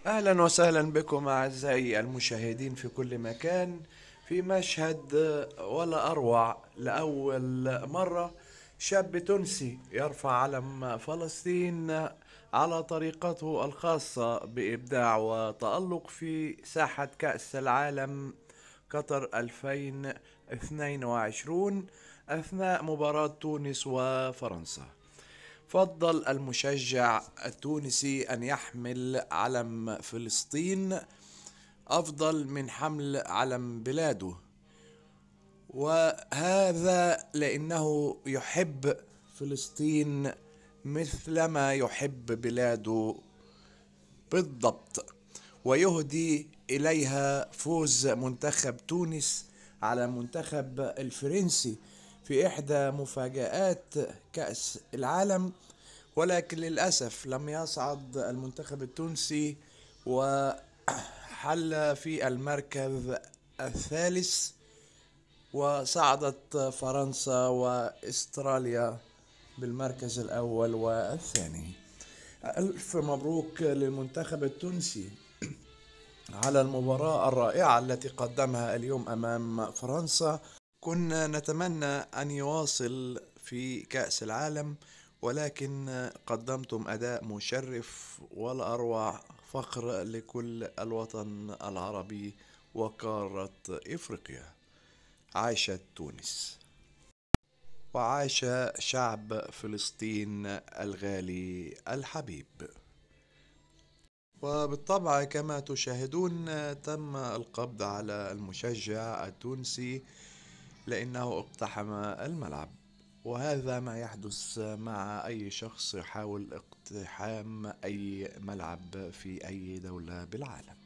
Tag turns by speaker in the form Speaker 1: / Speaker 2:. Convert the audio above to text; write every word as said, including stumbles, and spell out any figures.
Speaker 1: أهلا وسهلا بكم أعزائي المشاهدين في كل مكان. في مشهد ولا أروع، لأول مرة شاب تونسي يرفع علم فلسطين على طريقته الخاصة بإبداع وتألق في ساحة كأس العالم قطر ألفين واثنين وعشرين أثناء مباراة تونس وفرنسا. فضل المشجع التونسي أن يحمل علم فلسطين أفضل من حمل علم بلاده، وهذا لأنه يحب فلسطين مثلما يحب بلاده بالضبط، ويهدي إليها فوز منتخب تونس على منتخب الفرنسي في إحدى مفاجآت كأس العالم. ولكن للأسف لم يصعد المنتخب التونسي وحل في المركز الثالث، وصعدت فرنسا واستراليا بالمركز الأول والثاني. ألف مبروك للمنتخب التونسي على المباراة الرائعة التي قدمها اليوم أمام فرنسا. كنا نتمنى أن يواصل في كأس العالم، ولكن قدمتم أداء مشرف ولا أروع. فخر لكل الوطن العربي وقارة إفريقيا. عاشت تونس، وعاش شعب فلسطين الغالي الحبيب. وبالطبع كما تشاهدون تم القبض على المشجع التونسي لأنه اقتحم الملعب، وهذا ما يحدث مع أي شخص يحاول اقتحام أي ملعب في أي دولة بالعالم.